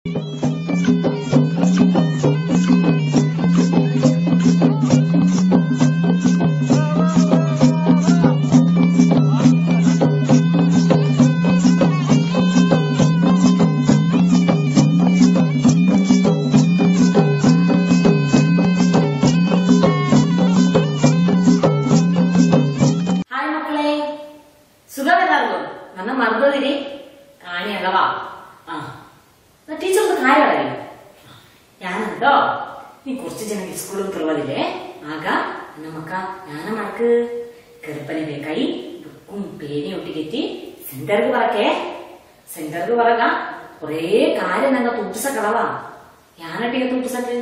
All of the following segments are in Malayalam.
ടീച്ചർക്ക് കാര്യമായി ഞാനുണ്ടോ നീ കുറച്ച് ജന സ്കൂളിൽ തുറവതില്ലേ ആക നമ്മക്ക ഞാന മടക്ക് കറുപ്പനെ ಬೇಕಾയി ബുക്കും പേനയും ഒട്ടിക്കെത്തി സെന്റർക്ക് പറക കുറേ കാര്യം ഞങ്ങൾ തുപ്പിസ കളവാ ഞാനട്ടിಗೆ തുപ്പിസക്ക്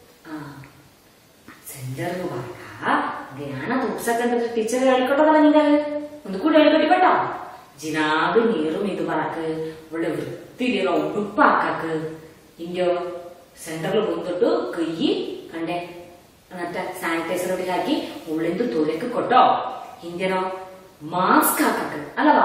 സെന്റർക്ക് പറക ഞാന തുപ്പിസക്കಂತ ടീച്ചർ ಹೇಳಿಕೊಟ್ಟದಲ್ಲ ನಿಂಗೆ ಒಂದು ಕೂಡ ಹೇಳಿಕೊಟ್ಟಿಬೇಟ ಜಿನಾದು ನೀರು ಇದು ಬರಕ್ ಒಳ್ಳೆ ವೃತ್ತಿಲಿರೋ ಉಡುಪು ಹಾಕಕ್ ಹಿಂಗೆ ಸೆಂಟರ್ಲ್ ಬಂದ್ಬಿಟ್ಟು ಕೈ ಕಂಡೆ ಮತ್ತೆ ಸ್ಯಾನಿಟೈಸರ್ ಒಟ್ಟಿಗೆ ಹಾಕಿ ಉಳ್ಳಿಂದು ತೊಳೆಕ್ ಕೊಟ್ಟೋ ಹಿಂಗೇನೋ ಮಾಸ್ಕ್ ಹಾಕಕ್ ಅಲ್ಲವಾ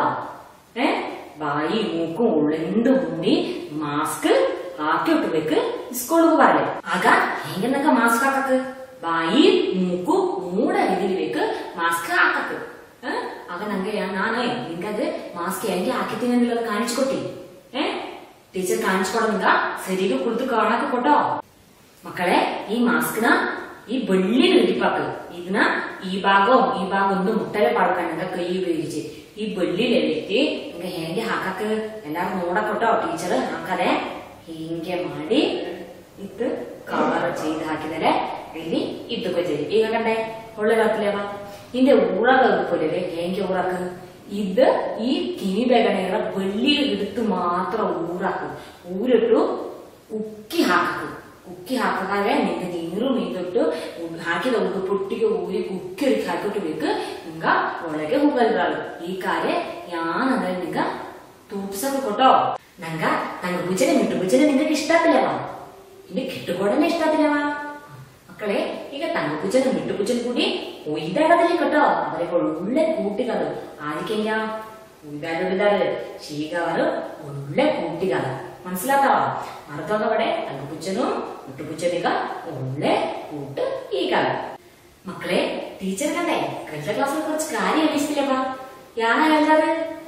ಬಾಯಿ ಮೂಕು ಉಳ್ಳಿಂದು ಮುಂಡಿ ಮಾಸ್ಕ್ ಹಾಕಿ ಇಟ್ಬೇಕು ಸ್ಕೂಲ್ಗೂ ಬರಲಿ ಆಗ ಹೆಂಗನಕ ಮಾಸ್ಕ್ ಹಾಕಕ್ ಬಾಯಿ ಮೂಕು ಮೂಡ ಹಿಡಿಬೇಕು ಮಾಸ್ಕ್ ಹಾಕಕ್ ಆಗ ನಂಗೆ ನಾನು ಹಿಂಗಾದ್ರೆ ಮಾಸ್ಕ್ ಹೆಂಗೆ ಹಾಕಿದ್ದೀನಿ ಅನ್ನೋದು ಕಾಣಿಸ್ಕೊಟ್ಟಿ ಟೀಚರ್ ಕಾಣಿಸ್ಕೊಡೋದ್ರಿಂದ ಸರಿಗೂ ಕುಳಿತು ಕಾಣಕ್ ಕೊಟ್ಟೋ ಮಕ್ಕಳೇ ಈ ಮಾಸ್ಕ್ ನ ಈ ಬಳ್ಳಿ ಹಿಡಿಪಾಕು ಇದನ್ನ ಈ ಭಾಗ ಒಂದು ಮುಟ್ಟಲೆ ಪಾಡ್ಕೊಂಡಂಗ ಕೈ ಉಪಯೋಗಿಸಿ ಈ ಬಳ್ಳಿ ಎತ್ತಿ ಹಿಂಗ ಹೆಂಗೆ ಹಾಕಕ್ ಎಲ್ಲಾರು ನೋಡಕ್ ಕೊಟ್ಟೋ ಟೀಚರ್ ಹಾಕದೆ ಹಿಂಗೆ ಮಾಡಿ ಇತ್ತು ಕವರ್ ചെയ്ത് ಹಾಕಿದರೆ ಇಲ್ಲಿ ಇದ್ದುಕೊತೀವಿ ಈಗ ಕಂಡೆ ಒಳ್ಳೆದಾಗ್ತಿಲ್ಲವ ಹಿಂದೆ ಊರಾಗ പോലെ ಹೆಂಗೆ ಊರಾಕ ഇത് ഈ കിവി ಬೇಗನೆಗಳ ಬಳ್ಳಿ ಹಿಡಿದು ಮಾತ್ರ ಊರಾಕು ಊರಿಟ್ಟು ಉಕ್ಕಿ ಹಾಕಾದ್ರೆ ನಿಂಗೆ ನೀರು ಮೀನಿಟ್ಟು ಹಾಕಿದ ಪುಟ್ಟಿಗೆ ಊರಿ ಉಕ್ಕಿ ಹಾಕಿಟ್ಟು ಹಿಂಗ ಒಳಗೆ ಹೋಗಲ್ರಾಳು ಈ ಕಾರ್ಯ ಯಾನಂದ್ರೆ ನಿಂಗ ತೂಪ್ಸಕ್ ಕೊಟ್ಟೋ ನಂಗ ಭುಜನೆ ಭುಜನೆ ನಿಂಗೆ ಇಷ್ಟ ಆಗ್ತಿಲ್ಲವಾ ನಿಂಗೆ ಕೆಟ್ಟುಕೊಡನೆ ಇಷ್ಟ ಆಗ್ತಿಲ್ಲವಾ മക്കളെ ಈಗ തങ്ക പൂച്ചനും മിട്ടുപൂച്ചനും കൂടി ഉയ്താടത്തില്ലേ കേട്ടോ അവരൊക്കെ ഉള്ളെ കൂട്ടുകാര് ആരിക്കെങ്ക ഉയ്താടുണ്ടാറ് ശീകാറ് ഉള്ളെ കൂട്ടുകാര് മനസ്സിലാക്കാവോ മറക്കാതെ അവിടെ തങ്കപ്പൂച്ചനും മിട്ടുപൂച്ചനൊക്കെ ഉള്ളെ കൂട്ട് ഈ കാലം മക്കളെ ടീച്ചർ കണ്ടേ കഴിഞ്ഞ ക്ലാസ്സിൽ കുറച്ച് കാര്യം അന്വേഷിച്ചില്ലപ്പാ യാനാ കഴിഞ്ഞത്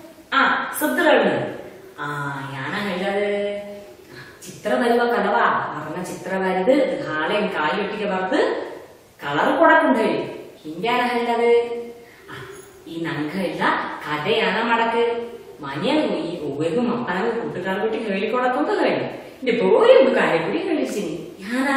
ശ്രദ്ധ യാനാ കഴിഞ്ഞത് ചിത്ര വരുവ കലവാ പറഞ്ഞ ചിത്ര വരുത് ഹാളയും കായൊട്ടിക്ക് പറത്ത് കളർ കൊടുക്കണ്ടേ ಹಿಂಗ್ಯಾರ ಹೇಳದು ಈ ನಂಗ ಇಲ್ಲ ಕಥೆಯಾನ ಮಾಡಕ್ ಮನೆಯಾಗ ಈ ಒಬ್ಬರಿಗೂ ಮಕ್ಕಳಿಗೂ ಕೂಟುಗಾರ ಬಿಟ್ಟು ಹೇಳಿಕೊಡಕ್ ಅಂತ ಹೇಳಿ ಇಲ್ಲಿ ಬೋರಿ ಒಂದು ಕಾಯಿ ಕುಡಿ ಹೇಳಿಸಿನಿ ಯಾನ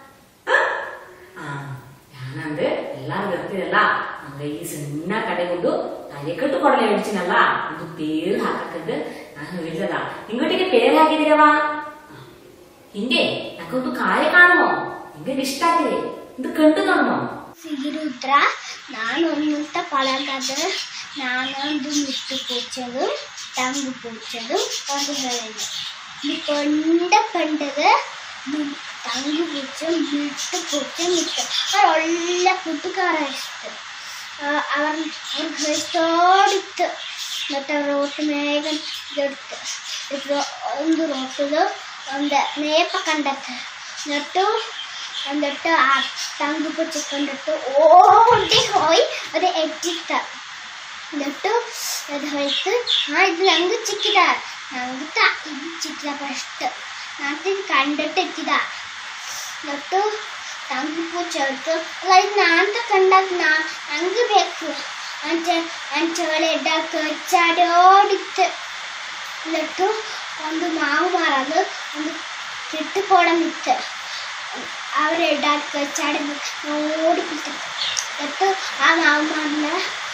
ಅಂದ್ರೆ ಎಲ್ಲಾರು ಗೊತ್ತಿರಲ್ಲ ನಂಗ ಈ ಸಣ್ಣ ಕಡೆಗೊಂಡು ತಲೆ ಕಟ್ಟು ಕೊಡಲೆ ಹೇಳಿಸಿನಲ್ಲ ಒಂದು ಪೇರು ಹಾಕಕ್ಕಂದು ನಾನು ಹೇಳಿದ ನಿಂಗೊಟ್ಟಿಗೆ ಪೇರು ಹಾಕಿದಿರವಾ ಹಿಂಗೆ ನಂಗೊಂದು ಕಾಯ ಕಾಣುವ ನಿಂಗೆ ಇಷ್ಟ ಆಗಿದೆ ಇದು ಕಂಡು ಕಾಣುವ ಸಿಗಿರುದ್ರ ನಾನೊಂದು ಪಳಗದ ನಾನೊಂದು ಮಿಟ್ಟು പൂച്ചത് തങ്കു പൂച്ചത് ಒಂದು ಹೇಳಿದೆ ಕೊಂಡ ಕಂಡದ തങ്കു പൂച്ച മിಟ್ಟು പൂച്ച മിಟ್ಟು അവർ ಒಳ್ಳೆ കൂട്ടുകാര ഇഷ്ടം അവർ ഘരത്തോടിത്ത് എന്നിട്ട് റോട്ട് മേഘം എടുത്ത് ಒಂದು റോട്ടില് ಒಂದು ನೇಪ ಕಂಡത്ത് എന്നിട്ട് ആ തങ്കു പൂച്ച കണ്ടിട്ട് ഓടി പോയി അത് എത്തിത്ത എന്നിട്ട് അത് ಹೋಯ್ತು ಇದು ನಂಗೆ ಚಿಕ್ಕಿದ ನಂಗೆ ಇದು ಚಿಕ್ಕಿದ ಫಸ್ಟ್ ನಾನು ಕಂಡಿട്ട് ಎತ್ತಿದ എന്നിട്ട് തങ്കു പൂച്ച എടുത്ത് അല്ല ಇದು ನಾನು ಕಂಡಾಗ ನಂಗೆ ಬೇಕು ಅಂಚವಳೆ ಎಡ್ಡಕ್ಕೆ ಚಾಡೋಡಿತ್ತು എന്നിട്ട് ಒಂದು ಮಾವು ಮಾರದು ಒಂದು ಕೆಟ್ಟುಕೊಡಮಿತ್ತು അവരെടാക്ക് ചാടി ഓടിപ്പിട്ടു എന്നിട്ട് ആ മാവന്മാരിനെ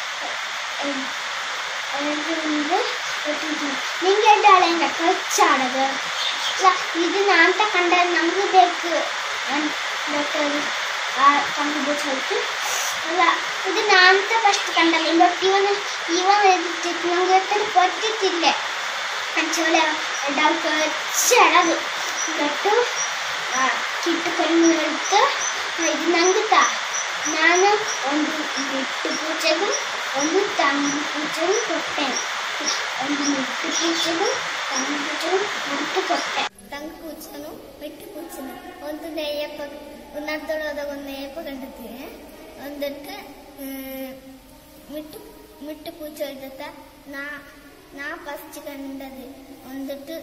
നിങ്ങ എടാളെ കച്ചാടത് ഇത് നാളത്തെ കണ്ടാൽ നമുക്ക് ಬೇಕು ആ തങ്കു ചോദിച്ചു അല്ല ഇത് നാളത്തെ ഫസ്റ്റ് കണ്ടല്ലോ ബട്ട് ഇവൻ എത്തിട്ട് നമുക്ക് എത്ര പറ്റത്തില്ല അഞ്ചോലെ എടാൾക്ക് ചടത് എന്നിട്ട് കിട്ടുകഴിഞ്ഞെടുത്ത് ഇത് ನಂಗೆ ನಾನು ಒಂದು ಮಿಟ್ಟು പൂച്ചಗೂ ಒಂದು തങ്കു പൂച്ചಗೂ ಕೊಟ್ಟೆ ಒಂದು ಮಿಟ್ಟು പൂച്ചಗೂ തങ്കു പൂച്ചಗೂ ಮುಟ್ಟು ಕೊಟ್ಟೆ തങ്കു പൂച്ച ನೇಯಪ್ಪ ಉನ್ನತದೊಳದಾಗ ಒಂದು ನೇಯಪ್ಪ ಕಂಡಿರ್ತೀನಿ ಒಂದಟ್ಟು മിട്ട് പൂച്ച എടുത്ത നാ ഫസ്റ്റ് കണ്ടത് എന്നിട്ട്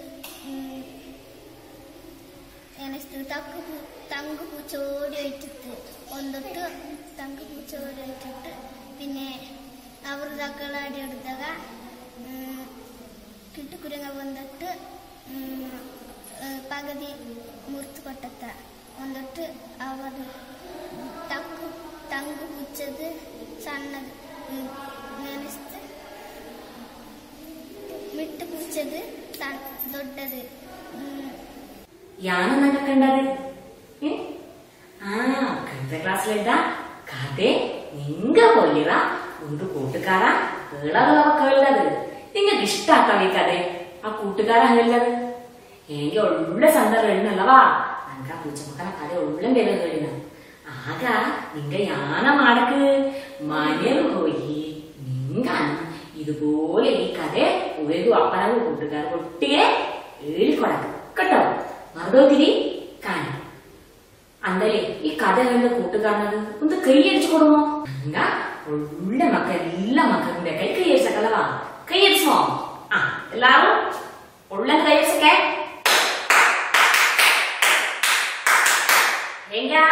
തങ്ക് പൂച്ച ഓടി വെച്ചിട്ട് എന്നിട്ട് തങ്ക് പൂച്ച ഓടി വെച്ചിട്ട് പിന്നെ അവർ തക്കളാടി എടുത്തക കിട്ടുകുരങ്ങ വന്നിട്ട് പകുതി മുറിച്ച് കൊട്ടത്ത എന്നിട്ട് അവർ തങ്ക് പൂച്ചത് സണ്ണത് മിട്ട് പൂച്ചത് ദൊഡ്ഡത് ಯಾನನ್ನ ಕಂಡದೆ ಕಳೆದ ಕ್ಲಾಸ್ಲಿದ್ದ ಕತೆ ನಿಂಗ ಪೋಲಿರ ಒಂದು ಕೂಟುಕಾರ ಹೇಳದವ ಕೇಳದು ನಿಂಗೆ ಇಷ್ಟ ಆಗ್ತಾವ ಈ ಕತೆ ಆ ಕೂಟುಕಾರ ಹೇಳದು ಹೆಂಗೆ ಒಳ್ಳೆ ಸಂದರ್ಭ ಹೇಳಿನಲ್ಲವಾ ನಂಗ ಪೂಜೆ ಮಕ್ಕಳ ಕತೆ ಒಳ್ಳೆ ಬೇರೆ ಹೇಳಿನ ಆಗ ನಿಂಗ ಯಾನ ಮಾಡಕ್ ಮನೆಯಲ್ಲಿ ಹೋಗಿ ನಿಂಗ ഇതുപോലെ ഈ കഥ ഒരു അപ്പനവും കൂട്ടുകാരും ഒട്ടിയെ എഴുതിക്കൊടക്കും കേട്ടോ മറുപടി കാണും അന്നേ ഈ കഥ കണ്ട കൂട്ടുകാരനത് ഒന്ന് കൈയടിച്ചു കൊടുമോ എന്താ ഉള്ള മക്ക എല്ലാ മക്കളുടെ കൈയടിച്ചക്കല്ലവാ കൈയടിച്ചോ ആ എല്ലാരും ഉള്ള കൈയടിച്ചൊക്കെ എങ്കാ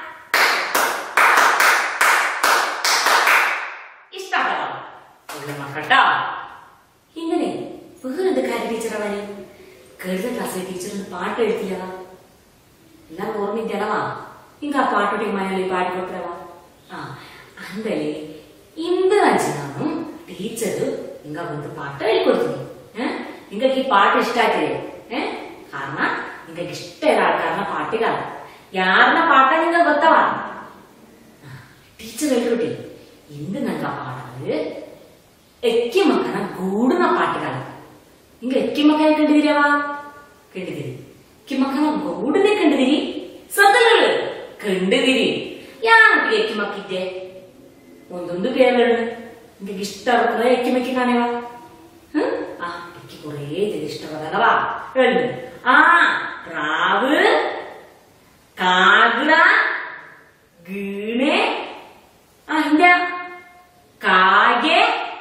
ഇഷ്ടപ്പെട്ടോ ഉള്ള മക്കട്ടോ ഇങ്ങനെ വേറെന്ത് കാര്യം ടീച്ചറവന് കരുത ക്ലാസ്സിലെ ടീച്ചറിന് പാട്ട് എഴുത്തില്ലവാ എല്ലാരും ഓർമ്മിക്കലവാ ഇങ്ക ആ പാട്ടോട്ടി മലയാളി പാടി കൊടുക്കലവാ ആ അന്തലേ ഇന്ത് അഞ്ചിനാണ് ടീച്ചർ ഇങ്ക ಒಂದು പാട്ട് എഴുതിക്കൊടുത്തു നിങ്ങൾക്ക് ഈ പാട്ട് ഇഷ്ടാക്കില്ലേ കാരണം നിങ്ങൾക്ക് ഇഷ്ടമുള്ള ആൾക്കാരനെ പാട്ടുകാർ യാറിന പാട്ട നിങ്ങൾ ಗೊತ್ತವಾ ടീച്ചർ എഴുതിക്കൊട്ടെ ഇന്ന് ഞങ്ങൾ പാടുന്നത് എക്കിമക്കന ഗൂടുന്ന പാട്ടുകാർ നിങ്ങൾ എക്കിമക്കനെ കണ്ടിരിക്കവാ കണ്ടിരി എക്കിമക്കന ഗൂടിനെ കണ്ടിരി സദലകള് കണ്ടിരി യാർക്ക് എക്കിമക്കിന്റെ ಒಂದೊಂದು പേര് നിങ്ങൾക്ക് ഇഷ്ടപ്പെടുന്നത് എക്കിമക്കി കാണുക ആ എനിക്ക് കുറേ ഇഷ്ടപ്പെടാതവാ എഴുതു ആ പ്രാവ് കാഗ്ര ഗീണെ ആ ഇന്ത്യ കാಗೆ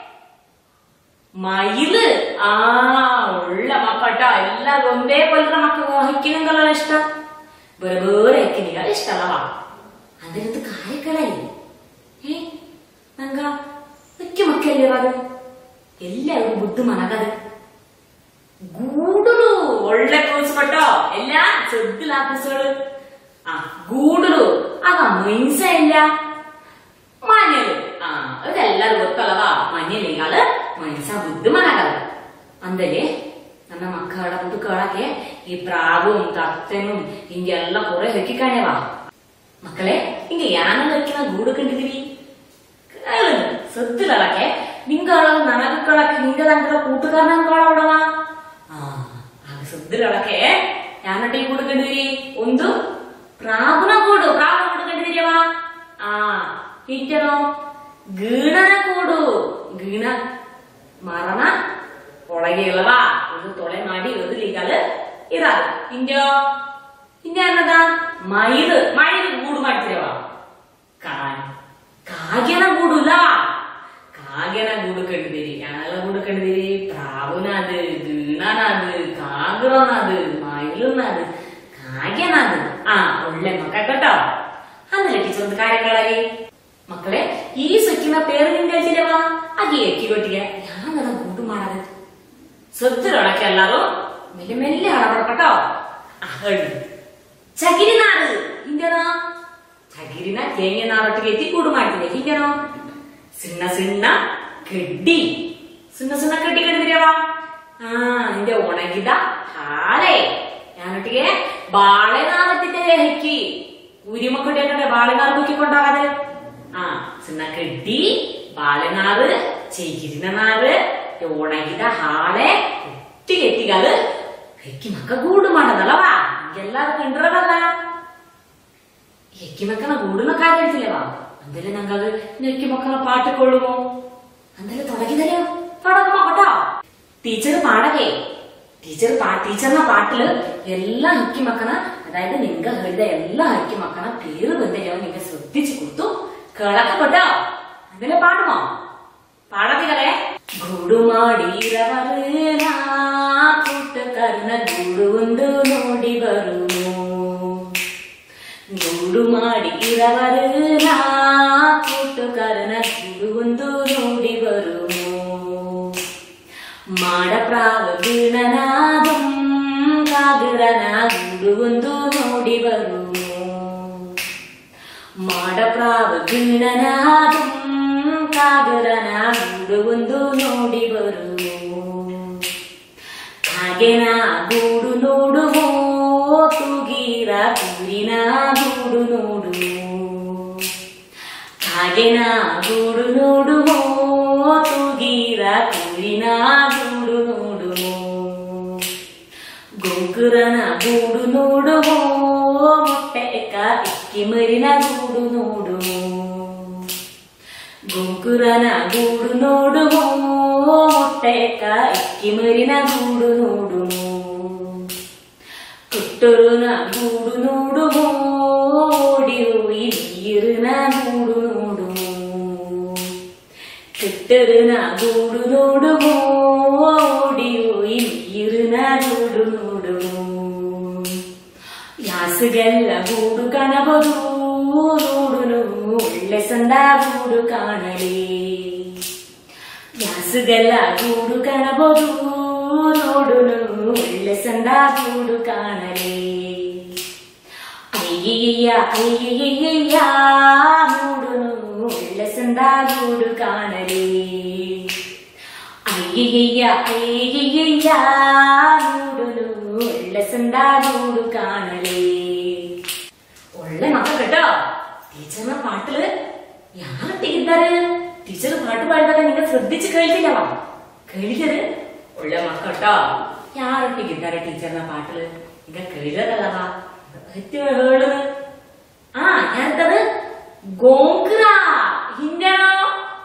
മയില് ആ ഉള്ള മക്കട്ടോ എല്ലാരും ഒന്നേ പോലത്തെ മക്കൾ ഹൈക്കിനെങ്കല്ല ഇഷ്ടം വേറെ വേറെ ഹൈക്കിനിക ഇഷ്ടമല്ലവാ അതിനകത്ത് കാര്യക്കളല്ലേ ನಂಗ ಅಕ್ಕಿ ಮಕ್ಕಳಲ್ಲಿ ಅದು ಎಲ್ಲರಿಗೂ ಬುದ್ಧಿ ಮನಗದ ಗೂಡುಲು ಒಳ್ಳೆ ಕೂಸ್ಕೊಟ್ಟೋ ಎಲ್ಲ ಸದ್ದಿಲ್ಲ ಕೂಸೋಳು ಆ ಗೂಡುಲು ಆಗ ಮೈನ್ಸ ಇಲ್ಲ ಮನೇಲಿ ಅದೆಲ್ಲರೂ ಗೊತ್ತಲ್ಲವಾ ಮನೇಲಿ ಈಗಾಲ ಮೈನ್ಸ ಬುದ್ಧಿ ಮನಗದ ಅಂದಲ್ಲಿ ನನ್ನ ಮಕ್ಕಳ ಬುದ್ಧಿ ಕೇಳಕ್ಕೆ ಈ ಪ್ರಾವು ತತ್ತೆನು ಹಿಂಗೆಲ್ಲ ಕೊರೆ ಹಕ್ಕಿ ಕಾಣೆವಾ ಮಕ್ಕಳೇ ಹಿಂಗೆ ಯಾನಲ್ಲ ಹಕ್ಕಿನ ಗೂಡು ಕಂಡಿದೀವಿ സത്യലൊക്കെ നിങ്ങളെ നനകളൊക്കെ നിന്റെ തന്റെ കൂട്ടുകാരനോടവാ സത്യലൊക്കെ ഞാനൊട്ടി കൊടുക്കേണ്ടി ഒന്ന് പ്രാവുന കൂടു പ്രാവുന കൊടുക്കേണ്ടിരിക്കവാ ആ ടീച്ചറോ ഗീണന കൂടു ഗീണ മറണ ഒളകെയുള്ളവാ ഒരു തൊളെ മാടി ഒതിലിക്കാല് ഇറാ ഇന്ത്യോ ഇന്ത്യ എന്നതാ മയില് മയില് കൂട് മാറ്റിരവാ ಕಾಗೆನ ಗೂಡುಲ್ಲ ಕಾಗೆನ ಗೂಡು ಕಂಡಿದ್ದೀರಿ ಯಾನೆಲ್ಲ ಗೂಡು ಕಂಡಿದ್ದೀರಿ ಪ್ರಾವುನದು ಗೀಣನದು ಕಾಗ್ರನದು ಮೈಲುನದು ಕಾಗೆನದು ಒಳ್ಳೆ ಮಕ್ಕ കേട്ടോ ಅಂದ್ರೆ ಟೀಚರ್ ಒಂದು ಕಾರ್ಯಗಳಾಗಿ ಮಕ್ಕಳೇ ಈ ಸೊಕ್ಕಿನ പേര് ನಿಂಗೆ ಹೇಳ್ತಿಲ್ಲವಾ ಹಾಗೆ ಎಕ್ಕಿಗೊಟ್ಟಿಗೆ ಯಾನದ ಗೂಡು ಮಾಡದು ಸೊತ್ತರೊಳಕ್ಕೆ ಎಲ್ಲರೂ ಮೆಲ್ಲೆ ಮೆಲ್ಲೆ ಆಡಬಾರ್ದು ಹೇಳಿ ಚಗಿರಿ ನಾಡು ಹಿಂದೇನೋ ചകിരിന തേങ്ങ നാവട്ടിಗೆ എത്തി കൂട് ಮಾಡ್ತಿದೆ ಹೀಗೇನೋ ಸಿಣ್ಣ ಸಿಣ್ಣ ಕಡ್ಡಿ ಸಿಣ್ಣ ಸಿಣ್ಣ ಕಡ್ಡಿ ಕಡಿದಿರವಾ ನಿಂದೆ ಒಣಗಿದ ಹಾಳೆ ഞാനൊട്ടിಗೆ ಬಾಳೆ ನಾವತ್ತಿದ್ದೆ ಹೆಕ್ಕಿ ಊರಿ ಮಕ್ಕಳು ಕಡೆ ಬಾಳೆ ನಾರು ಮುಕ್ಕಿಕೊಂಡಾಗದೆ ಸಿಣ್ಣ ಕಡ್ಡಿ ಬಾಳೆ ನಾರು ಚಗಿರಿನ ನಾರು ಒಣಗಿದ ಹಾಳೆ ಒಟ್ಟಿಗೆ ಎತ್ತಿಗಾಲು ಹೆಕ್ಕಿ ಮಕ್ಕ ಗೂಡು ಮಾಡೋದಲ್ಲವಾ ಎಲ್ಲಾರು ಕಂಡ್ರಲ್ಲ എക്കിമക്കളെ കൂടുന്ന കാര്യം എടുത്തില്ലവാ അന്തല്ലേ ഞങ്ങൾ എക്കിമക്കളെ പാട്ട് കൊള്ളുമോ അന്തല്ലേ തുടങ്ങിതല്ലോ തുടങ്ങുമോ കേട്ടോ ടീച്ചർ പാടകേ ಟೀಚರ್ನ ಪಾಟಲು ಎಲ್ಲ ಹಕ್ಕಿ ಮಕ್ಕನ ಅದಾയത് ನಿಂಗ ಹೇಳಿದ ಎಲ್ಲ ಹಕ್ಕಿ ಮಕ್ಕನ പേര് ಬಂದೆಯೋ ನಿಂಗ ശ്രദ്ധിച്ചു കൊടുത്തു കേളക്ക കേട്ടോ അതിലെ പാടുമോ പാടത്തികളെ ಗೂಡು ಮಾಡಿರವರು ನಾ ಕೂಟುಕಾರನ ಗೂಡು ಒಂದು ನೋಡಿ ಬರುನು ಗೂಡು ಮಾಡಿರವರು ನಾ ಕೂಟುಕಾರನ ಗೂಡು ಒಂದು ನೋಡಿ ಬರುನು ಮಾಡಪ್ರಾವ ಗೀಣನಾದಂ ಕಾಗರನ ಗೂಡು ಒಂದು ನೋಡಿ ಬರುನು ಮಾಡಪ್ರಾವ ಗೀಣನಾದಂ ಕಾಗರನ ಗೂಡು ಒಂದು ನೋಡಿ ಬರುನು ಕಾಗೆನ ಗೂಡು ನೋಡುವೋ ತೂಗೀರ ಕೂರಿನ ಗೂಡು ನೋಡುವು ಕಾಗೆನ ಗೂಡು ನೋಡುವೋ ತೂಗೀರ ಕೂರಿನ ಗೂಡು ನೋಡುವು ಗೊಂಕುರನ ಗೂಡು ನೋಡುವೋ ಮೊಟ್ಟೆಕ ಇಕ್ಕಿ ಮರಿನ ಗೂಡು ನೋಡುವು ಗೊಂಕುರನ ಗೂಡು ನೋಡುವೋ ಮೊಟ್ಟೆಕ ಇಕ್ಕಿ ಮರಿನ ಗೂಡು ನೋಡುವು ಕುಟ್ಟುರುನ ಗೂಡು ನೋಡುವೋ ಓಡಿ ಹೋಯಿ ನೀರಿನ ಗೂಡು ನೋಡುವು ಕುಟ್ಟುರುನ ಗೂಡು ನೋಡುವೋ ಓಡಿ ಹೋಯಿ ನೀರಿನ ಗೂಡು ನೋಡುವು ಯಾಸಗೆಲ್ಲ ಗೂಡು ಕಾಣಬಹುದು ನೋಡುನು ಒಳ್ಳೆ ಸಂದ ಗೂಡು ಕಾಣಲಿ ಯಾಸಗೆಲ್ಲ ಗೂಡು ಕಾಣಬಹುದು ನೋಡುನು ಒಳ್ಳೆ ಸಂದ ಗೂಡು ಕಾಣಲಿ ಅಯ್ಯಯ್ಯ ಅಯ್ಯಯ್ಯ ನೋಡುನು ಒಳ್ಳೆ ಸಂದ ಗೂಡು ಕಾಣಲಿ ಅಯ್ಯಯ್ಯ ಅಯ್ಯಯ್ಯ ನೋಡುನು ಒಳ್ಳೆ ಸಂದ ಗೂಡು ಕಾಣಲಿ ಒಳ್ಳೆ ಮಕ್ಕಳು കേട്ടോ ടീച്ചറിന്റെ പാട്ടില് ಯಾರೊಟ್ಟಿಗಿದ್ದಾರೆ ಟೀಚರ್ ಪಾಠ ಪಾಡಿದಾಗ ನಿಂಗೆ ശ്രദ്ധിച്ച് ಕೇಳ್ತಿಲ್ಲವಾ ಕೇಳಿದರೆ ಒಳ್ಳೆ ಮಕ್ಕಳು കേട്ടോ ಯಾರೊಟ್ಟಿಗಿದ್ದಾರೆ ಟೀಚರ್ನ ಪಾಟಿല് ಈಗ ಕೇಳಿರಲ್ಲವಾ ಹೇಳುದು ಯಾರ್ತದ ಗೋಂಕ್ರ ಹಿಂದೇನೋ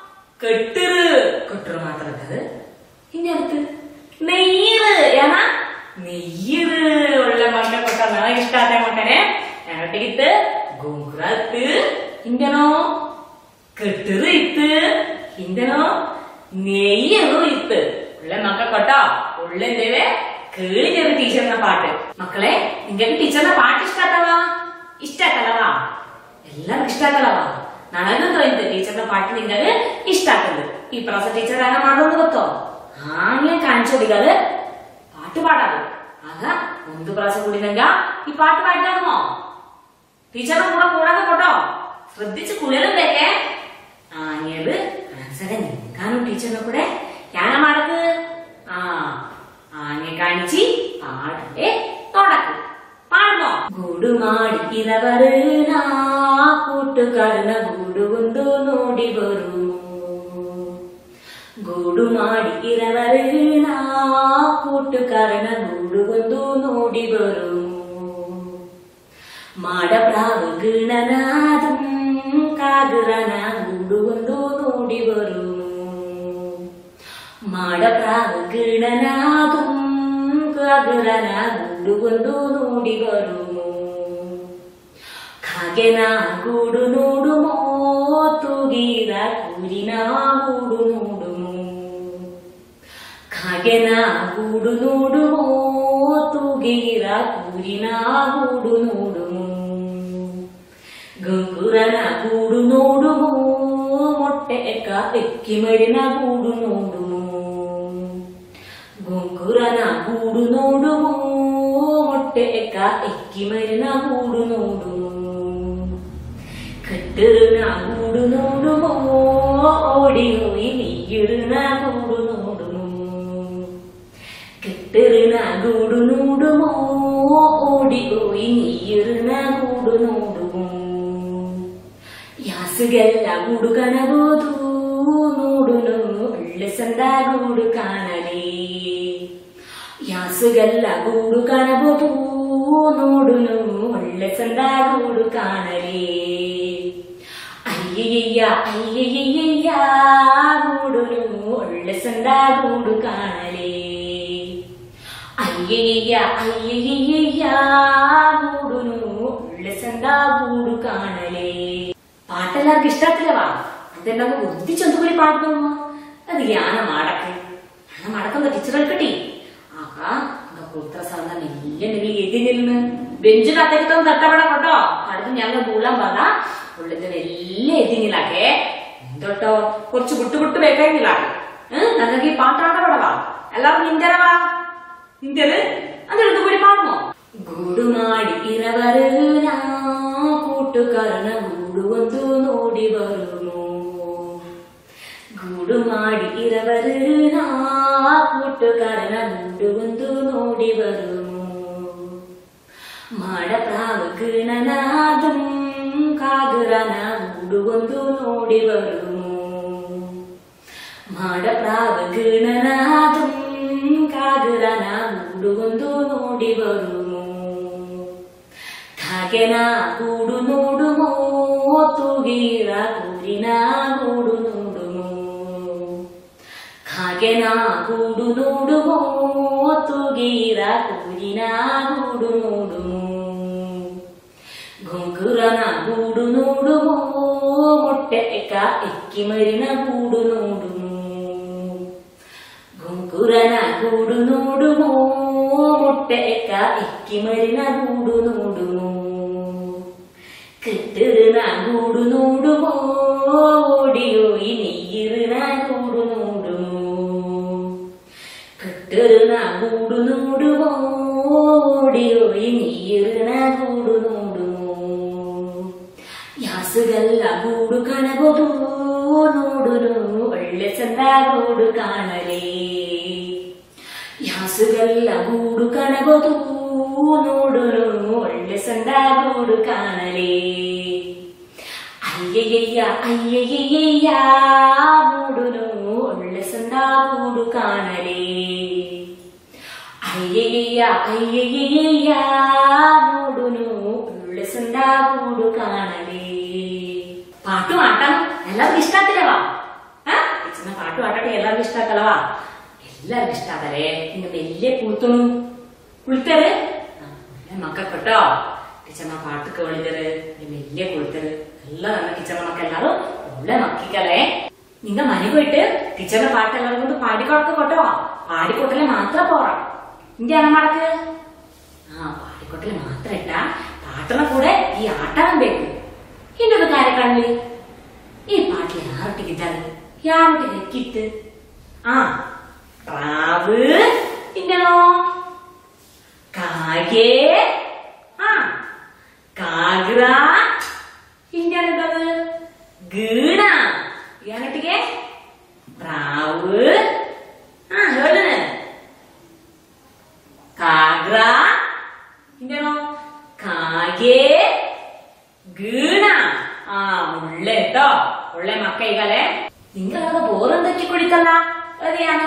ಕಟ್ಟರು ಮಾತಾಡ್ತದ ಹಿಂದೆ നെയ്യ് ಏನ നെയ്യ് ಒಳ್ಳೆ ಮಕ್ಕಳು ಕೊಟ್ಟ ನನಗೆ ಇಷ್ಟ ಆದ ಮಕ್ಕಳೇ ಯಾರೊಟ್ಟಿಗಿತ್ತು ಗೋಂಕುರ ಇತ್ತು ಹಿಂದೇನೋ ಕಟ್ಟರು ಇತ್ತು ಹಿಂದೇನೋ നെയ്യ് ಇತ್ತು ಒಳ್ಳೆ ಮಕ್ಕಳು ಕೊಟ್ಟ ಒಳ್ಳೆದೇವೆ ಕೇಳಿದೇವೆ ಟೀಚರ್ನ ಪಾಠ ಮಕ್ಕಳೇ ನಿಂಗೆ ಟೀಚರ್ನ ಪಾಠ ಇಷ್ಟ ಆತಲ್ಲವಾ ಎಲ್ಲರಿಗೂ ಇಷ್ಟ ಆಗಲ್ಲವಾ ನನಗೂ ತೋಯ್ತು ಟೀಚರ್ನ ಪಾಠ ನಿಂಗೆ ಇಷ್ಟ ಆಗ್ತದೆ ಈ ಪ್ರಾಸ ಟೀಚರ್ ಆಗ ಮಾಡೋದು ಗೊತ್ತೋ ಹಾಗೆ ಕಾಣಿಸೋದಿಗದು ಪಾಠ ಪಾಡೋದು ಆಗ ಒಂದು ಪ್ರಾಸ ಕೂಡಿದಂಗ ಈ ಪಾಠ പാടിക്കാമോ ടീച്ചറിന്റെ കൂടെ കൂടാതെ കേട്ടോ ശ്രദ്ധിച്ച് കുളിയലും ಬೇಕೆ അങ്ങേത് മനസ്സിലെ നിൽക്കാനും ടീച്ചറിന്റെ കൂടെ യാന മാടക്ക് ആങ്ങെ കാണിച്ച് പാടേ തുടക്ക് പാടുമോ ഗൂಡು ಮಾಡಿರವರು ನಾ ಕೂಟುಕಾರನ ಗೂಡು ಒಂದು ನೋಡಿ ಬರುನು ಗೂಡು ಮಾಡಿರವರು ನಾ ಕೂಟುಕಾರನ ಗೂಡು ಒಂದು ನೋಡಿ ಬರುನು ಮಾಡಪ್ರಾವ ಗೀಣನಾದಂ ಕಾಗರನ ಗೂಡು ಒಂದು ನೋಡಿ ಬರುನು ಮಾಡಪ್ರಾವ ಗೀಣನಾದಂ ಕಾಗರನ ಗೂಡು ಒಂದು ನೋಡಿ ಬರುನು ಕಾಗೆನ ಗೂಡು ನೋಡುಮೋ ತೂಗೀರ ಕೂರಿನ ಗೂಡು ನೋಡುಮೋ ಕಾಗೆನ ಗೂಡು ನೋಡುಮೋ ತೂಗೀರ ಕೂರಿನ ಗೂಡು ನೋಡುಮೋ ಗೊಂಕುರನ ಗೂಡು ನೋಡುಮೋ ಮೊಟ್ಟೆಕ ಎಕ್ಕಿ ಮರಿನ ಗೂಡು ನೋಡುಮೋ ಗೊಂಕುರನ ಗೂಡು ನೋಡುಮೋ ಮೊಟ್ಟೆಕ ಎಕ್ಕಿ ಮರಿನ ಗೂಡು ನೋಡುಮೋ ಕಟ್ಟರುನ ಗೂಡು ನೋಡುಮೋ ಓಡಿ ಹೋಯಿ ನೀರಿನ ಗೂಡು ನೋಡುಮೋ ಕಟ್ಟರುನ ಗೂಡು ನೋಡುಮೋ ಓಡಿ ಹೋಯಿ ನೀರಿನ ಗೂಡು ನೋಡುಮೋ ಯಾಸಗೆಲ್ಲ ಗೂಡು ಕಾಣಬಹುದು ನೋಡುನು ಒಳ್ಳೆ ಸಂದ ಗೂಡು ಕಾಣಲಿ ಯಾಸಗೆಲ್ಲ ಗೂಡು ಕಾಣಬಹುದು ನೋಡುನು ಒಳ್ಳೆ ಸಂದ ಗೂಡು ಕಾಣಲಿ ಅಯ್ಯಯ್ಯ ಅಯ್ಯಯ್ಯ ಗೂಡುನು ಒಳ್ಳೆ ಸಂದ ಗೂಡು ಕಾಣಲಿ ಅಯ್ಯಯ್ಯ ಅಯ್ಯಯ್ಯ ಗೂಡುನು ಉಳ್ಳೆಸಂದ ಗೂಡು ಕಾಣಲೇ. പാട്ടെല്ലാവർക്കും ഇഷ്ടത്തില്ലവാ. അതെല്ലാം ബുദ്ധി ചെന്തുകൂടി പാടുന്നു. അത് യാന മാടക്ക് മടക്കുന്ന ടീച്ചർ കിട്ടി ആകാ കൂത്ര സാധന വലിയ നിങ്ങൾ എഴുതിനിരുന്ന് ബെഞ്ചിനകത്തേക്ക് തന്നെ തട്ടപ്പെടാം കേട്ടോ. അടുത്ത് ഞങ്ങൾ കൂടാൻ പറഞ്ഞ ഉള്ളത് വലിയ എഴുതിനില്ലാക്കേ എന്തോട്ടോ കുറച്ച് വിട്ടു വെക്കാനില്ലാക്കെ. ഞങ്ങൾക്ക് ഈ പാട്ടാടപ്പെടവാ എല്ലാവരും നിന്റെവാ നിന്റത് അതെടുത്ത് കൂടി പാടുമോ? ഗൂടുമാടി ഇരവരുന്ന കൂട്ടുകാരന ഗൂಡು ಒಂದು ನೋಡಿ ಬರುನು. ಗೂಡು ಮಾಡಿ ಇರವರುನ ಕೂಟುಕಾರನ ಗೂಡು ಒಂದು ನೋಡಿ ಬರುನು. ಮಾಡಪ್ರಾವಕ್ಕೆ ನನಾದಂ ಕಾಗರನ ಗೂಡು ಒಂದು ನೋಡಿ ಬರುನು. ಮಾಡಪ್ರಾವಕ್ಕೆ ನನಾದಂ ಕಾಗರನ ಗೂಡು ಒಂದು ನೋಡಿ ಬರುನು. ಕಾಗೆನ ಗೂಡು ನೋಡುಮೋ ತೂಗೀರ ಕೂರಿನ ಗೂಡು ನೋಡುಮೋ. ಕಾಗೆನ ಗೂಡು ನೋಡುಮೋ ತೂಗೀರ ಕೂರಿನ ಗೂಡು ನೋಡುಮೋ. ಘುಂಗುರನ ಗೂಡು ನೋಡುಮೋ ಮೊಟ್ಟೆ ಎಕ್ಕಿ ಮರಿನ ಗೂಡು ನೋಡುಮೋ. ಘುಂಗುರನ ಗೂಡು ನೋಡುಮೋ ಮೊಟ್ಟೆ ಎಕ್ಕಿ ಮರಿನ ಗೂಡು ನೋಡುಮೋ. കെട്ടിരുന്ന കൂടു നോടുമോ ഓടിയോ ഈ നെയ്യിരുന്ന കൂടു നോടുമോ. കെട്ടിരുന്ന കൂടു നോടുമോ ഓടിയോ ഈ നെയ്യിരുന്ന കൂടു നോടുമോ. യാസുകല്ല കൂടു കണകൊതു ನೋಡುನು ಒಳ್ಳೆ ಚಂದ ಗೂಡು ಕಾಣಲೇ. ಯಾಸುಗಲ್ಲ ಗೂಡು ಕಣಬಹುದು ನೋಡುನು ಒಳ್ಳೆ ಚಂದ ಗೂಡು ಕಾಣಲೇ. ಅಯ್ಯಯ್ಯ ಅಯ್ಯಯ್ಯ ನೋಡುನು ಒಳ್ಳೆ ಚಂದ ಗೂಡು ಕಾಣಲೇ. ಅಯ್ಯಯ್ಯ ಅಯ್ಯಯ್ಯ ನೋಡುನು ಒಳ್ಳೆ ಚಂದ ಗೂಡು ಕಾಣಲೇ. പാട്ടും ആട്ടം എല്ലാവർക്കും ഇഷ്ടാത്തില്ലവാ. ചിന്ന പാട്ടും ആട്ടട്ടെ എല്ലാവർക്കും ഇഷ്ടാത്തല്ലവാ. എല്ലാവർക്കും ഇഷ്ടാത്തല്ലേ. നിങ്ങൾ വലിയ കുളുത്തണു കുളിത്തര് മക്കൾ കേട്ടോ. ടീച്ചർമ്മ പാട്ട് കേളിതര് വലിയ കുളിത്തര് എല്ലാം നല്ല ടീച്ചർമ്മക്ക് എല്ലാരും ഉള്ള മക്കിക്കല്ലേ. നിങ്ങ മനി പോയിട്ട് ടീച്ചറിന്റെ പാട്ട് എല്ലാവരും കൊണ്ട് പാടിക്കൊടുക്ക കേട്ടോ. പാടിക്കൊട്ടല് മാത്രം പോറാ ഇന്റെ അനമാടക്ക്. പാടിക്കൊട്ടല് മാത്രം ഇട്ട പാട്ടിനെ കൂടെ ഈ ആട്ടം വേക്ക്. ಇನ್ನೊಂದು ಕಾರ್ಯಕ್ರಮದಲ್ಲಿ ಈ ಪಾಟ್ಲಿ ಯಾರೊಟ್ಟಿಗಿದ್ದಾರೆ ಯಾರೊಟ್ಟಿಗೆ ಕಿತ್ತು ಪ್ರಾವು ಇನ್ನೇನೋ ಕಾಗೆ ಕಾಗ್ರ ಇನ್ನೇನದು ಗೀಣ ಯಾರೊಟ್ಟಿಗೆ ಪ್ರಾವು ಹೇಳ ಕಾಗ್ರ ಇನ್ನೇನೋ ಕಾಗೆ ಗೀಣ ಒಳ್ಳೆ കേട്ടോ. ಒಳ್ಳೆ മക്ക ಈಗಲೇ നിങ്ങളത് ബോറെന്തൊക്കെ കുടിക്കല്ല അറിയാന.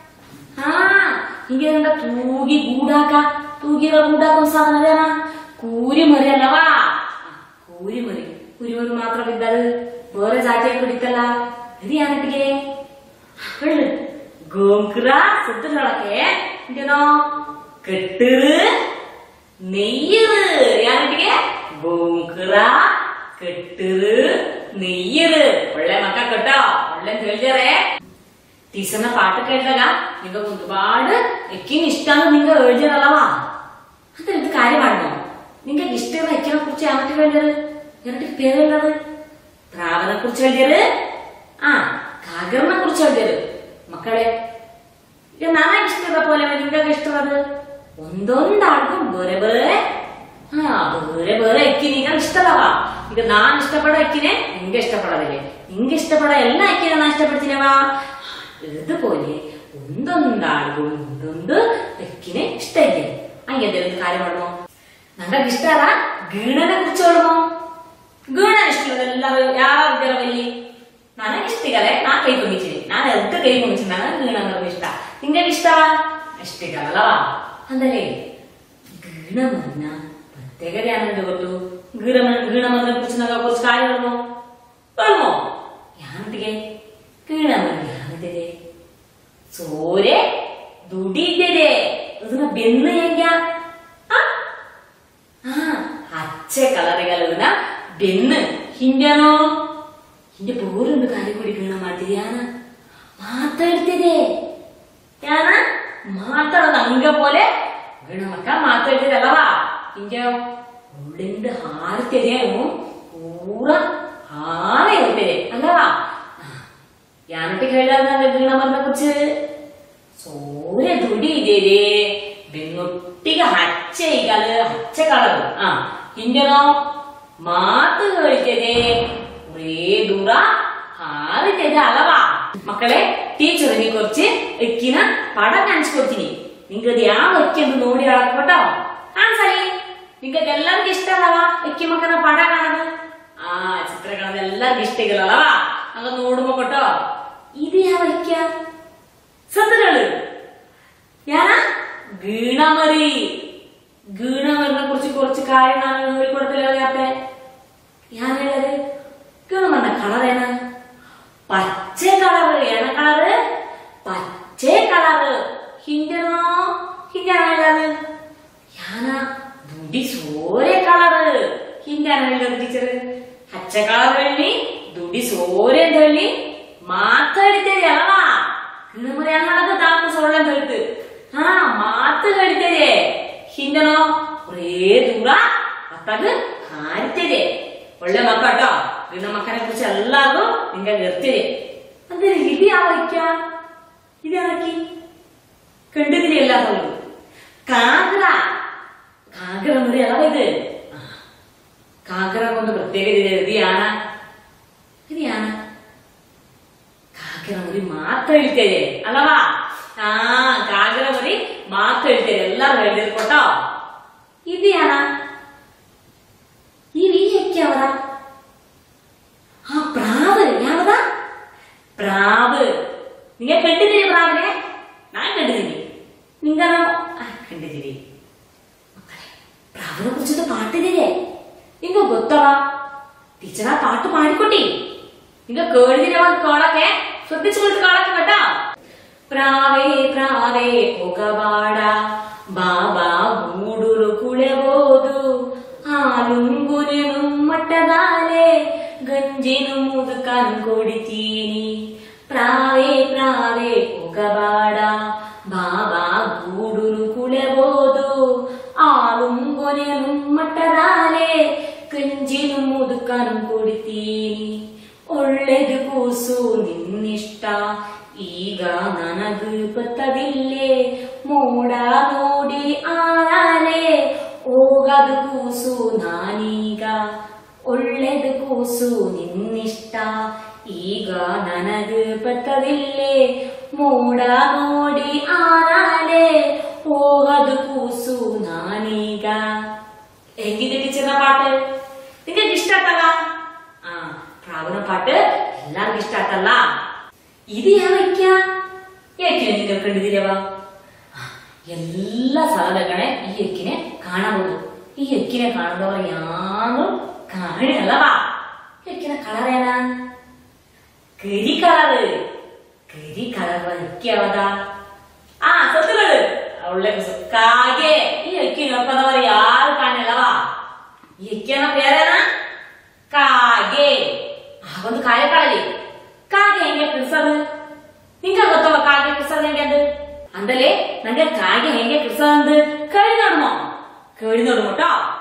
ಹಿಂಗೆ തൂകി കൂടാക്ക തൂകിറ കൂടാക്കുന്ന സാധനം അതാണ് കൂരിമറി അല്ലവാ. കൂരിമറി കുരുമറി മാത്രം ഇద్దరు വേറെ ജാതിയെ കുടിക്കല്ല അറിയാനട്ടിಗೆ ಹೇಳು. ഗോംകുറ സുത്തുകളൊക്കെ ഇങ്ങനോ കെട്ടിറ് നെയ്യറ് ಯಾರಟ್ಟಿಗೆ ಗೋಂಕುರ കെട്ടിറ് നെയ്യറ് ಒಳ್ಳೆ മക്ക കേട്ടോ. ಒಳ್ಳೆ ಹೇಳಿದಾರೆ. ടീച്ചറിന്റെ പാട്ട് കേട്ടല്ല നിങ്ങൾക്ക് ഒരുപാട് എക്കിന് ഇഷ്ടമാണ് നിങ്ങൾ എഴുതിയതല്ലവാ. അതെന്ത് കാര്യമാണോ നിങ്ങൾക്ക് ഇഷ്ടമുള്ള എക്കിനെ കുറിച്ച് എന്നിട്ട് വേണ്ടത് എന്നിട്ട് പേരുള്ളത്. പ്രാവനെ കുറിച്ച് എഴുതിയത് കാഗറിനെ കുറിച്ച് എഴുതിയത്. മക്കളെ ഇത് നാനാ ഇഷ്ടമുള്ള പോലെ നിങ്ങൾക്ക് ഇഷ്ടമുള്ളത് ಒಂದೊಂದಾಡ್ಕು ಬೇರೆ ಬೇರೆ ಬೇರೆ ಬೇರೆ ಎಕ್ಕಿನೀಗ ಇಷ್ಟಲ್ಲವಾ. ಈಗ ನಾನ್ ಇಷ್ಟಪಡೋ ಎಕ್ಕಿನೇ ನಿಂಗೆ ಇಷ್ಟಪಡೋದಿಲ್ಲ. ನಿಂಗೆ ಇಷ್ಟಪಡೋ ಎಲ್ಲ ಎಕ್ಕಿನ ನಾನ್ ಇಷ್ಟಪಡ್ತೀನವಾ. ഇതുപോലെ ഒന്നൊന്നാളും ഒന്നൊന്ന് എക്കിനെ ഇഷ്ടമില്ലേ. എന്തെങ്കിലും കാര്യം വേണമോ നിങ്ങൾക്ക് ഇഷ്ടമല്ല. ഗീണനെ കുറിച്ച് വേണമോ? ഗീണൻ ഇഷ്ടമുള്ളത് എല്ലാവരും ಯಾರ ವಿದ್ಯಾರ್ಥಿ ನನಗೆ ಇಷ್ಟಿಗಲೆ ನಾ ಕೈ ಕುಣಿತೀನಿ. ನಾನು ಎದ್ದ ಕೈ ಕುಣಿತೀನಿ. ನನಗೆ ಗೀಣಂದ್ರೆ ಇಷ್ಟ. ನಿಂಗೆ ಇಷ್ಟವಾ? ಇಷ್ಟಿಗಲ್ಲವಾ. ಅಂದ್ರೆ ഗീണമന്ന പ്രത്യേകതയാണെന്ന് ಗೊತ್ತು. ഗീണമന്നെ കുറിച്ച് നമുക്ക് കുറച്ച് കാര്യം വേണമോ വേണമോ? ಯಾರೊಟ್ಟಿಗೆ ಗೀಣಮನ್ನ ಯಾರಿದೆ? ಸೋರೆ ದುಡಿದಿದೆ. ಇದನ್ನ ಬೆನ್ನು ಹೆಂಗ ಹಚ್ಚೆ ಕಲರ್ಗಲ್ನ ಬೆನ್ನು ಹಿಂಗೇನೋ ಹಿಂಗೆ ಬೋರೊಂದು ಖಾಲಿ ಕುಡಿ ಗೀಣ ಮಾಡ್ತಿದ್ಯಾನ ಮಾತಾಡ್ತಿದೆ ಯಾನ ಮಾತಾಡೋದು ಹಂಗ പോലെ ಗೀಣ ಮಕ್ಕ ಮಾತಾಡ್ತಿದೆ ಅಲ್ಲವಾ ಹಿಂಗೆ ಒಳ್ಳೆಂದು ಹಾರ್ತಿದೆ ಪೂರ ಹಾರೆ ಇರ್ತಿದೆ ಅಲ್ಲವಾ ಯಾನಟ್ಟಿಗೆ ಹೇಳಂದ್ರೆ ಗೀಣ ಮರನ ಕುಚ್ಚು ಸೋರೆ ದುಡಿ ಇದೆ ಬೆನ್ನೊಟ್ಟಿಗೆ ಹಚ್ಚೆ ಈಗಲ ಹಚ್ಚೆ ಕಾಳದು ಹಿಂಗೇನೋ ಮಾತು ಹೇಳ್ತಿದೆ ഒരേ ദൂര ഹാറിട്ടത് അളവാ മക്കളെ ടീച്ചർ നീ കുറച്ച് എക്കിന പടം കാണിച്ചു കൊടുത്തിനി നിങ്ങൾക്ക് ಯಾವ ಎಕ್ಕಿ ಅಂತ ನೋಡಿ ಹೇಳಕ್ಬಿಟ್ಟು ಕಾಣಿಸಲಿ നിങ്ങൾക്ക് ಎಲ್ಲರಿಗೂ ಇಷ್ಟ ಅಲ್ಲವಾ ಎಕ್ಕಿ ಮಕ್ಕಳ ಪಡ ಕಾಣೋದು ಚಿತ್ರಗಳನ್ನ ಎಲ್ಲರಿಗೂ ಇಷ್ಟ ಇಲ್ಲಲ್ಲವಾ ಹಂಗ ನೋಡ್ಬೋട്ടോ ಇದು ಯಾವ ಎಕ್ಕಿಯ ಸತ್ತಗಳು ಯಾರ ഗീണമരി ഗീണമരിനെ കുറിച്ച് കുറച്ച് കാര്യം ഞാൻ കൊടുത്തില്ല യാത്തെ ഞാൻ ಹೇಳದೆ ಗೀಣಮರಿನ കളർ ಏನ പച്ച കളർ ಏನ കളർ പച്ച കളർ ಹಿಂಗೇನೋ ಹಿಂಗಾನ ಹೇಳದು ಯಾನ ದುಡಿ ಸೋರೆ കളർ ಹಿಂಗಾನ ಹೇಳದು ಟೀಚರ್ ಹಚ್ಚ കളർ ಹೇಳಿ ದುಡಿ ಸೋರೆ ಅಂತ ಹೇಳಿ ಮಾತಾಡಿದ್ದೇವೆ ಅಲ್ವಾ ಗೀಣಮರಿ ಏನ್ ಮಾಡೋದು ತಾನು ಸೋಳೆ ಅಂತ ಹೇಳ್ತು ಮಾತು ಹೇಳ್ತಿದೆ ಹಿಂಗನೋ ಒರೇ ದೂರ ಅತ್ತಾಗ ಹಾಡ್ತಿದೆ ಒಳ್ಳೆ ಮಕ್ಕಳ ಗೀಣ ಮಕ್ಕಳ ಕುರಿച്ച് ಎಲ್ಲಾರು ಹಿಂಗಾಗಿ ಇರ್ತಿದೆ ಅಂದ್ರೆ ಇದು ಯಾವ ಅಕ್ಕಿಯ ಇದು ಯಾವ ಅಕ್ಕಿ ಕಂಡಿದ್ದೀರಿ ಎಲ್ಲಾದ್ರೂ ಕಾಗ್ರ ಕಾಗ್ರ ಅಂದ್ರೆ ಯಾವ ಇದು ಕಾಗ್ರಗೊಂದು ಪ್ರತ್ಯೇಕ ಇದೆ ಇದು ಯಾನ ಕಾಗ್ರ ಅಂದ್ರೆ ಮಾತು ಹೇಳ್ತಿದೆ ಅಲ್ಲವಾ ಕಾಗ್ರ ಮರಿ ಮಾತು ಹೇಳ್ತೇನೆ ಎಲ್ಲಾರು ಹೇಳಿದ್ರು ಕೊಟ್ಟ ಇದು ಯಾನ ಈ ಎಕ್ಕಿ ಅವರ ಪ್ರಾവ് ಯಾವದ ಪ್ರಾവ് ನಿಂಗೆ ಕಂಡಿದ್ದೀರಿ ಪ್ರಾವಿനെ ഞാൻ കണ്ടിದ್ದೀನಿ നിങ്ങനോ കണ്ടിದ್ದೀರಿ പ്രാവിനെ കുറിച്ചിട്ട് പാട്ടിದ್ದೀರಿ ನಿಂಗೆ ಗೊತ್ತವ ಟೀಚರ್ ಪಾಟು പാടിക്കൊട്ടി ನಿಂಗೆ ಕೇಳಿದಿರ ಒಂದು ಕಾಳಕ್ಕೆ ശ്രദ്ധിച്ചുകൊണ്ട് കാളಕ್ಕೆ കേട്ടോ പ്രാവേ പ്രാവേ ഒകവാಡ ಬಾಬಾ ಗೂಡುರು ಕುಳೆಬೋದು ಹಾಲುಂಗುನೆನು ಮಟ್ಟದಾಲೆ ಗಂಜಿನು ಮುದುಕನ್ ಕೊಡಿತೀನಿ ಪ್ರಾವೇ ಪ್ರಾವೇ ಒಗಬಾಡ ಬಾಬಾ ಗೂಡುರು ಕುಳೆಬೋದು ಹಾಲುಂಗುನೆನು ಮಟ್ಟದಾಲೆ ಗಂಜಿನು ಮುದುಕನ್ ಕೊಡಿತೀನಿ ಒಳ್ಳೆದು ಕೂಸು ನಿನ್ನಿಷ್ಟ ಈಗ ನನಗೂ ಗೊತ್ತದಿಲ್ಲೇ ಮೋಡ ನೋಡಿ ಆರಾಲೆ ಹೋಗದು ಕೂಸು ನಾನೀಗ ಒಳ್ಳೆದು ಕೂಸು ನಿನ್ನಿಷ್ಟ ಈಗ ನನಗೂ ಗೊತ್ತದಿಲ್ಲೇ ಮೋಡ ನೋಡಿ ಆರಾಲೆ ಹೋಗದು ಕೂಸು ನಾನೀಗ ಹೆಂಗಿದೆ ಟೀಚರ್ನ ಪಾಠ ನಿಮಗೆ ಇಷ್ಟ ಆತಲ್ಲ ಪ್ರಾವನ ಪಾಠ ಎಲ್ಲರಿಗೂ ಇಷ್ಟ ಆತಲ್ಲ ಇದು ಯಾವ ಎಕ್ಕಿಯ ಎಕ್ಕಿನ ನೀವು ಕಂಡಿದ್ದೀರವ ಎಲ್ಲ ಸ್ಥಳದಗಣೆ ಈ ಎಕ್ಕಿನೇ ಕಾಣಬಹುದು ಈ ಎಕ್ಕಿನೇ ಕಾಣದವರು ಯಾರು ಕಾಣಿ ಅಲ್ಲವಾ ಎಕ್ಕಿನ ಕಲರ್ ಏನ ಕರಿ ಕಲರ್ ಎಕ್ಕಿ ಅವದ ಸತ್ತುಗಳು ಒಳ್ಳೆ ಕಾಗೆ ಈ ಎಕ್ಕಿ ನೋಡ್ಕೊಂಡವರು ಯಾರು ಕಾಣಲ್ಲವಾ ಈ ಎಕ್ಕಿನ ಪೇರೇನ ಕಾಗೆ ಒಂದು ಕಾಯ ಕಾಳಲಿ ಕಾಗೆ ಹೆಂಗೆ ಕಿರ್ಸೋದು ನಿಂಗ ಗೊತ್ತವ ಕಾಗೆ ಕಿರ್ಸೋದು ಹೆಂಗೆ ಅದು ಅಂದಲೇ ನಂಗೆ ಕಾಗೆ ಹೆಂಗೆ ಕಿರ್ಸೋದು ಅಂದ್ ಕೇಳಿ ನೋಡ್ಮೋಟ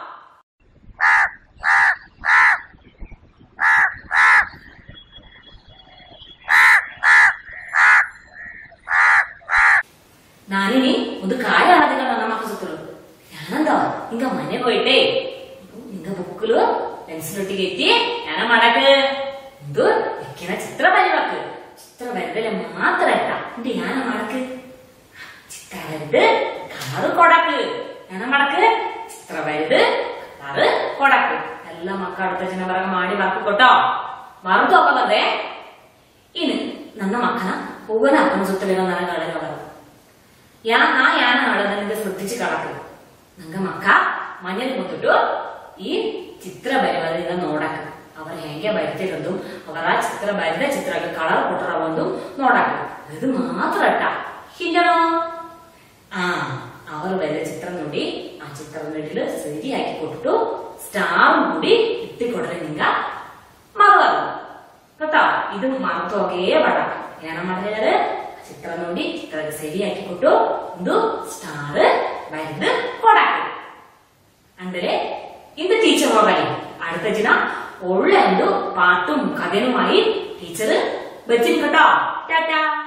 ನಾನಿನಿ ಒಂದು ಕಾಯ ಆದಿಲ್ಲ ನನ್ನ ಮಕ್ಕಳು ಸುತ್ತಲು ಯಾನಂದವ ಹಿಂಗ ಮನೆಗೆ ಹೋಯ್ಟೆ ಹಿಂಗ ಬುಕ್ಕಲು ಪೆನ್ಸಿಲ್ ಐತಿ ಯಾನ ಮಾಡಕ ಒಂದು ಎಕ್ಕಿನ ಚಿತ್ರ ಬರೀಬೇಕು ಚಿತ್ರ ಬರೆದ್ರೆ ಮಾತ್ರ ಆಯ್ತಾ ಇಂದು ಯಾನ ಮಾಡಕ ಚಿತ್ರ ಬರೆದು ಕಲರ್ ಕೊಡಕ್ ಯಾನ ಮಾಡಕ ಚಿತ್ರ ಬರೆದು ಕಲರ್ ಕೊಡಕ್ ಎಲ್ಲ ಮಕ್ಕಳು ಅರ್ಧ ಜನ ಬರಗ ಮಾಡಿ ಬಾಕು ಕೊಟ್ಟ ಮರೆತು ಹೋಗಬಾರ್ದೆ ಇನ್ನು ನನ್ನ ಮಕ್ಕಳ ಹೋಗೋಣ ಅಪ್ಪನ ಸುತ್ತಲಿರೋ ನನಗೆ ಅಳಗ ಬರೋದು ಯಾನ ಅಳದನಿಂದ ശ്രദ്ധിച്ച് കളക്ക് ನಂಗ ಮಕ್ಕ ಮನೇಲಿ ಕೂತ್ಬಿಟ್ಟು ಈ ಚಿತ್ರ ಬರೆಯೋದ್ರಿಂದ ನೋಡಕ್ ಅವ್ರ ಹೆಂಗೆ ಬರಿತಿರೋದು ಅವರ ಚಿತ್ರ ಬರೆದ ಚಿತ್ರಕ್ಕೆ ಕಲರ್ ಕೊಟ್ಟರ ಒಂದು ನೋಡಕ್ ಇದು ಮಾತ್ರ ಅಟ್ಟ ಹಿಂಗನೋ ಅವರು ಬರೆದ ಚಿತ್ರ ನೋಡಿ ಆ ಚಿತ್ರ ನೋಡಿಲು ಸರಿಯಾಗಿ ಕೊಟ್ಟು ಸ್ಟಾರ್ കൂടി ഇട്ടുകൊടുറെ നിങ്ങ മറവത് കേട്ടോ ഇത് മറത്തോകേ വേണ്ട ಏನ ಮಾಡಿದ್ರೆ ಚಿತ್ರ ನೋಡಿ ಚಿತ್ರಕ್ಕೆ ಸರಿಯಾಗಿ ಕೊಟ್ಟು ಒಂದು ಸ್ಟಾರ್ ಬರೆದು ಕೊಡಾಕೆ ಅಂದ್ರೆ ഇന്ന് ടീച്ചർ പോകാനി അടുത്ത ദിന ഒള്ള പാട്ടും കഥനുമായി ടീച്ചർ വെച്ചിരിക്കട്ടോ ടാറ്റാ